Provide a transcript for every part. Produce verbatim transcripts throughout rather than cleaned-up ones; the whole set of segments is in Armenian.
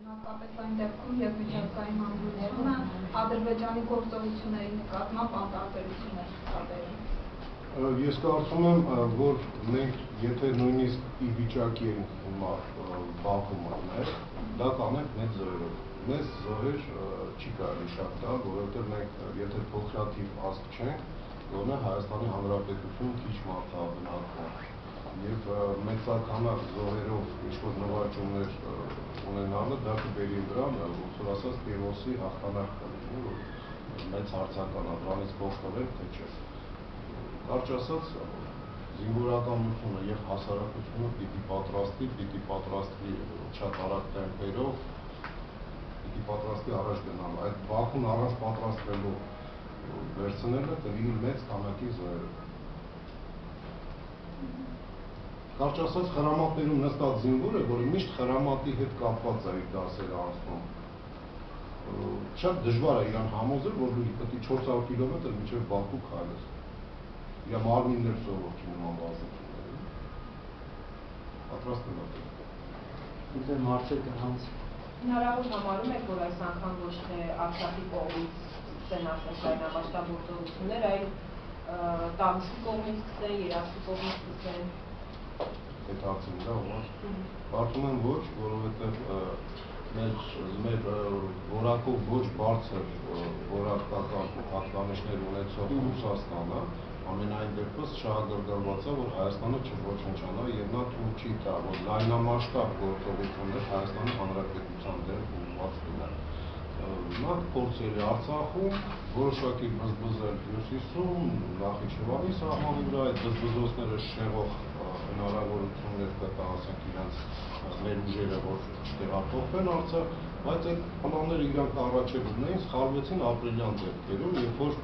Հատկապես այն դեպքում, երբ միջազգային համույթներում Ադրբեջանի գործողությունների նկատմամբ անտարբերություն է տարբերում։ Ես կարծում եմ, որ մենք եթե նույնիսկ ի վիճակի ենք հիմա Բաքու մտնել, դա կանենք մեծ զոհերով։ Մեծ զոհեր չի կարելի շատ տալ, որովհետև մենք եթե փոքրաթիվ ազգ չենք, գոնե Հայաստանի Հանրապետություն քիչ մարդաբնակվում եւ մեծականակ զոհերով ինչ-որ նվաճումներ ունենալը դա կբերի վրան, ոնց որ ասած Տևոսի հաղթանակ կլինի, որ մեծ հարցական է, դրանից կօգտվենք թե չէ։ Կարճ ասած, զինվորականությունը եւ հասարակությունը պիտի պատրաստվի, պիտի պատրաստվի շատ արագ տեմպերով, պիտի պատրաստվի առաջ գնալ։ Այդ Բաքուն առաջ պատրաստվելու վերցնելը կլինի մեծ քանակի զոհերով։ Կարճ ասած, խրամատներում նստած զինվորը, որը միշտ խրամատի հետ կապված է իր դասերը անցնում, շատ դժվար է իրան համոզել, որ դու պետք է չորս հարյուր կիլոմետր մինչև Բաքու քայլես։ Իր մարմինն էլ սովոր չի նման վազությունների։ Պատրաստ եմ ատել։ Ինձ հարցեր կհանց։ Հնարավոր համարում եք, որ այս անգամ ոչ թե Արցախի կողմից սկսեն ասենք լայնամասշտաբ գործողություններ, այլ Տավուշի կողմից սկսեն, Երևանի կողմից սկսեն։ Այդ հարցին դա ո՞ր։ Կարծում եմ ոչ, որովհետև մեր որակով ոչ բարձր որակական հատկանիշներ ունեցող Ռուսաստանը ամենայն դեպս շահագրգռված է, որ Հայաստանը չոչնչանա եւ նա թույլ չի տա, որ լայնամասշտաբ գործողություններ Հայաստանի Հանրապետության դեմ ուղղված լինեն։ Նա փորձել է Արցախում որոշակի բզբզել Հյուսիսում, Նախիջևանի սահմանի վրա, այդ բզբզոցները շեղող հնարավորություններ կտա, ասենք իրենց մեր ուժերը, որ չտեղափոխվեն Արցախ, բայց այդ պլանները իրանք առաջերում էին, սխալվեցին ապրիլյան դեպքերում, երբ որ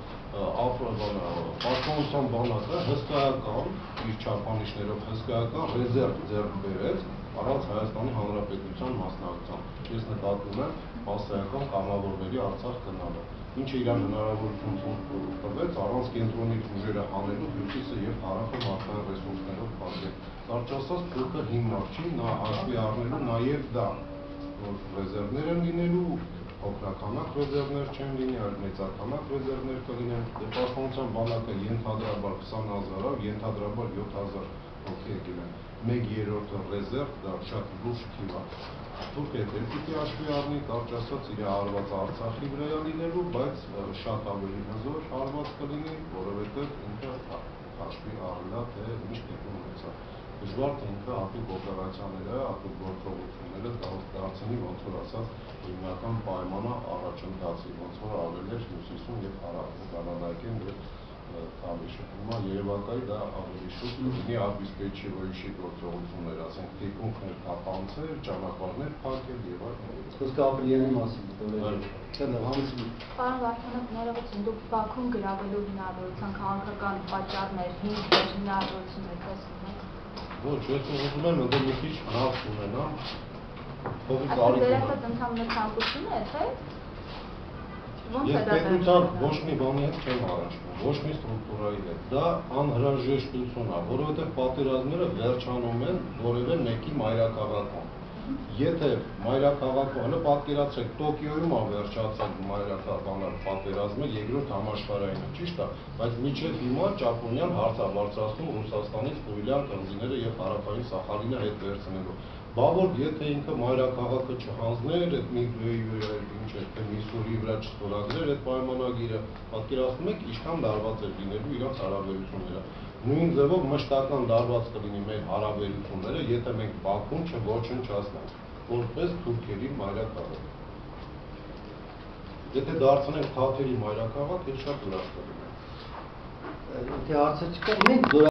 պաշտպանության բանակը հսկայական, իր չափանիշներով հսկայական ռեզերվ ձեռք բերեց առանց Հայաստանի Հանրապետության մասնակցության։ Ես նկատում եմ մասսայական կամավորների Արցախ գնալը, ինչը իրան հնարավորություն տվեց առանց կենտրոնի ուժերը հանելու Հյուսիսը եւ հարավը մարդկային ռեսուրսներով բացել։ Կարճ ասած, փոքր հիմնար չի, նա հաշվի առնելու նաեւ դա, որ ռեզերվներ են լինելու, փոքրականակ ռեզերվներ չեն լինի, այլ մեծականակ ռեզերվներ կլինեն։ Պաշտպանության բանակը ենթադրաբար քսան հազարով, ենթադրաբար յոթ հազար հոգի եկել են։ Մեկ երրորդը ռեզերվ, դա շատ լուրջ թիվ է։ Թուրքիա դեռ պիտի հաշվի առնի, կարճ ասած, իր հարվածը Արցախի վրա է լինելու, բայց շատ ավելի հզոր հարված կլինի, որովհետև ինքը հաշվի առնա, թե ինչ դեպքում ունեցա։ Դժվար թե ինքը հատուկ օպերացիաները, հատուկ գործողությունները դարձնի, ոնց որ ասած, հիմնական պայմանը առաջընթացի, ոնց որ արվել էր Հյուսիսում եւ հարավում, Կանադայքեն եւ Թավիշը։ Հիմա Երևակայի դա ավելի շուտ լինի աբիսպեչիվոյի գործողություններ, ասենք թիկունքներ թափանցել, ճանապարհներ փակել եւ այլն։ Խոսքը ապրիլյանի մասին դիտել։ Պարոն Վարդանով, ներողություն, դուք Բաքուն գրավելու հնարավորության քաղաքական պատճառներ, հիմքեր, հնարավորություններ տեսնում եք։ Ոչ, ես ուզում եմ ընդ մի քիչ նախ ունենամ փողի կարիք։ Դերասած ընդհանուր ցանկություն է, թե։ Ես պետության ոչ մի բանի հետ չեմ առաջվում, ոչ մի ստրուկտուրայի հետ։ Դա անհրաժեշտություն է, որովհետև պատերազմները վերջանում են որևէ մեկի մայրաքաղաքում։ Եթե մայրաքաղաքը, պատկերացրեք, Տոկիոյում է վերջացել մայրաքաղաքական պատերազմը, երկրորդ համաշխարհայինը, ճիշտ է, բայց մինչև հիմա Ճապոնիան հարց է բարձրացնում Ռուսաստանից Ֆուլյան կղզիները եւ հարավային Սախալինը հետ վերցնելու։ Բա որ եթե ինքը մայրաքաղաքը չհանձներ, այդ Միդվեյի ինչ է, թե Միսսուրիի վրա չստորագրեր այդ պայմանագիրը, պատկերացնում եք, ինչքան լարված է լինելու իրաց հարաբերությունները։ Նույն ձևով մշտական լարված կլինի մեր հարաբերությունները, եթե մենք Բաքուն չոչնչացնենք, որպես թուրքերի մայրաքաղաք։ Եթե դարձնենք թաթերի մայրաքաղաք, այդ շատ ուրախ կլինի։ Եթե հարցը չկա, մենք